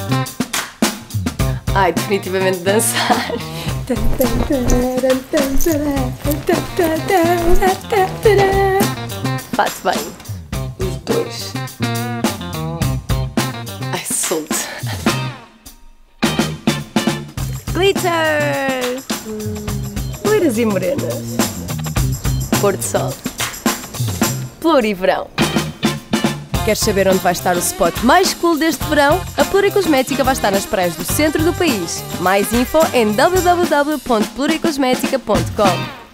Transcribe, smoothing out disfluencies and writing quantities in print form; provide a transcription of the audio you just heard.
Ai, definitivamente dançar. Faço bem. Os dois. Ai, solto. Glitter! Loiras e morenas. Pôr de sol. Pluriverão. Queres saber onde vai estar o spot mais cool deste verão? A Pluricosmética vai estar nas praias do centro do país. Mais info em www.pluricosmetica.com.